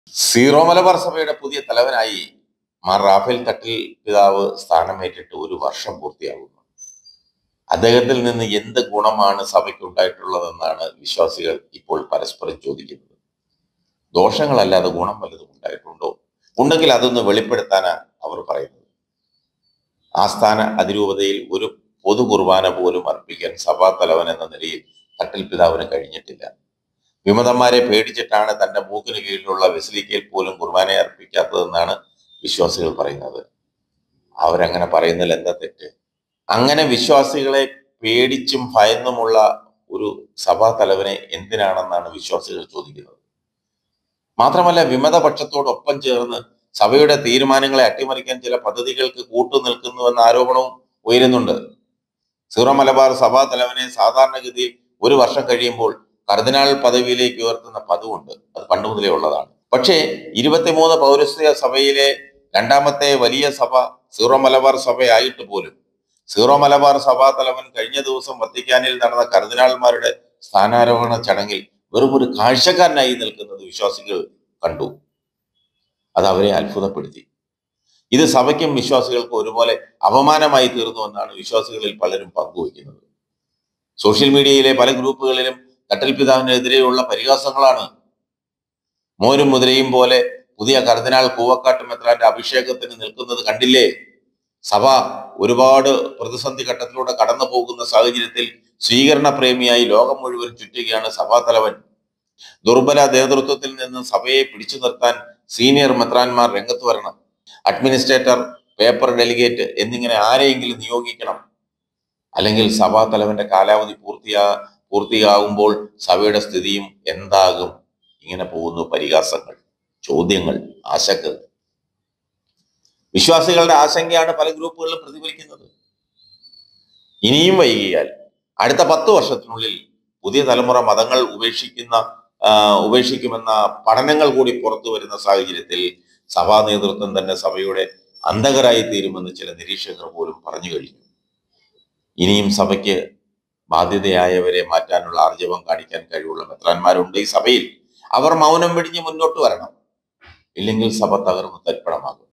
Zero Malabar സഭയുടെ പുതിയ തലവനായി മാർ റാഫേൽ തട്ടിൽ പിതാവ് സ്ഥാനമേറ്റിട്ട് ഒരു വർഷം പൂർത്തിയാകുന്നു. അദ്ദേഹത്തിൽ നിന്ന് എന്ത് ഗുണമാണ് സഭയ്ക്ക് ഉണ്ടായിട്ടുള്ളതെന്നാണ് വിശ്വാസികൾ ഇപ്പോൾ പരസ്പരം ചോദിക്കുന്നത്. ദോഷങ്ങളല്ലാതെ ഗുണം വല്ലതും ഉണ്ടായിട്ടുണ്ടോ? ഉണ്ടെങ്കിൽ അതൊന്ന് വെളിപ്പെടുത്താനാണ് അവർ പറയുന്നത്. ആസ്ഥാന അതിരൂപതയിൽ ഒരു പൊതു കുർബാന പോലും അർപ്പിക്കാൻ സഭാ തലവൻ എന്ന നിലയിൽ തട്ടിൽ പിതാവിന് കഴിഞ്ഞിട്ടില്ല. വിമതന്മാരെ പേടിച്ചിട്ടാണ് തന്റെ മൂക്കിന് കീഴിലുള്ള വെസിലിക്കയിൽ പോലും കുർബാന അർപ്പിക്കാത്തതെന്നാണ് വിശ്വാസികൾ പറയുന്നത്. അവരങ്ങനെ പറയുന്നതിൽ എന്താ തെറ്റ്? അങ്ങനെ വിശ്വാസികളെ പേടിച്ചും ഭയന്നുമുള്ള ഒരു സഭാ തലവനെ എന്തിനാണെന്നാണ് വിശ്വാസികൾ ചോദിക്കുന്നത്. മാത്രമല്ല, വിമതപക്ഷത്തോടൊപ്പം ചേർന്ന് സഭയുടെ തീരുമാനങ്ങളെ അട്ടിമറിക്കാൻ ചില പദ്ധതികൾക്ക് കൂട്ടുനിൽക്കുന്നുവെന്ന ആരോപണവും ഉയരുന്നുണ്ട്. സീറോ മലബാർ സഭാ തലവനെ സാധാരണഗതിയിൽ ഒരു വർഷം കഴിയുമ്പോൾ കർദിനാൾ പദവിയിലേക്ക് ഉയർത്തുന്ന പതിവുണ്ട്. അത് പണ്ട് മുതലേ ഉള്ളതാണ്. പക്ഷേ 23 പൗരസ്ത്യ സഭയിലെ രണ്ടാമത്തെ വലിയ സഭ സീറോ മലബാർ സഭയായിട്ട് പോലും സീറോ മലബാർ സഭാ തലവൻ കഴിഞ്ഞ ദിവസം വത്തിക്കാനിൽ നടന്ന കർദിനാൾമാരുടെ സ്ഥാനാരോഹണ ചടങ്ങിൽ വെറും ഒരു കാഴ്ചക്കാരനായി നിൽക്കുന്നത് വിശ്വാസികൾ കണ്ടു. അത് അവരെ അത്ഭുതപ്പെടുത്തി. ഇത് സഭയ്ക്കും വിശ്വാസികൾക്കും ഒരുപോലെ അപമാനമായി തീർന്നുവെന്നാണ് വിശ്വാസികളിൽ പലരും പങ്കുവയ്ക്കുന്നത്. സോഷ്യൽ മീഡിയയിലെ പല ഗ്രൂപ്പുകളിലും തട്ടിൽ പിതാവിനെതിരെയുള്ള പരിഹാസങ്ങളാണ്. മോരും മുതിരയും പോലെ പുതിയ കർദിനാൾ കൂവക്കാട്ട് മെത്രാന്റെ അഭിഷേകത്തിന് നിൽക്കുന്നത് കണ്ടില്ലേ? സഭ ഒരുപാട് പ്രതിസന്ധി ഘട്ടത്തിലൂടെ കടന്നു പോകുന്ന സാഹചര്യത്തിൽ സ്വീകരണ പ്രേമിയായി ലോകം മുഴുവൻ ചുറ്റുകയാണ് സഭാ തലവൻ. ദുർബല നേതൃത്വത്തിൽ നിന്ന് സഭയെ പിടിച്ചു നിർത്താൻ സീനിയർ മെത്രാന്മാർ രംഗത്ത് വരണം. അഡ്മിനിസ്ട്രേറ്റർ, പേപ്പർ ഡെലിഗേറ്റ് എന്നിങ്ങനെ ആരെയെങ്കിലും നിയോഗിക്കണം. അല്ലെങ്കിൽ സഭാ തലവന്റെ കാലാവധി പൂർത്തിയാകുമ്പോൾ സഭയുടെ സ്ഥിതിയും എന്താകും? ഇങ്ങനെ പോകുന്നു പരിഹാസങ്ങൾ, ചോദ്യങ്ങൾ, ആശങ്കകൾ. വിശ്വാസികളുടെ ആശങ്കയാണ് പല ഗ്രൂപ്പുകളിലും പ്രതിഫലിക്കുന്നത്. ഇനിയും വൈകിയാൽ അടുത്ത 10 വർഷത്തിനുള്ളിൽ പുതിയ തലമുറ മതങ്ങൾ ഉപേക്ഷിക്കുമെന്ന പഠനങ്ങൾ കൂടി പുറത്തു വരുന്ന സാഹചര്യത്തിൽ സഭാ നേതൃത്വം തന്നെ സഭയുടെ അന്ധകരായി തീരുമെന്ന് ചില നിരീക്ഷകർ പോലും പറഞ്ഞു കഴിഞ്ഞു. ഇനിയും സഭയ്ക്ക് ബാധ്യതയായവരെ മാറ്റാനുള്ള ആർജവം കാണിക്കാൻ കഴിവുള്ള മെത്രാന്മാരുണ്ട് ഈ സഭയിൽ. അവർ മൗനം വെടിഞ്ഞ് മുന്നോട്ട് വരണം. ഇല്ലെങ്കിൽ സഭ തകർന്ന് തരിപ്പണമാകും.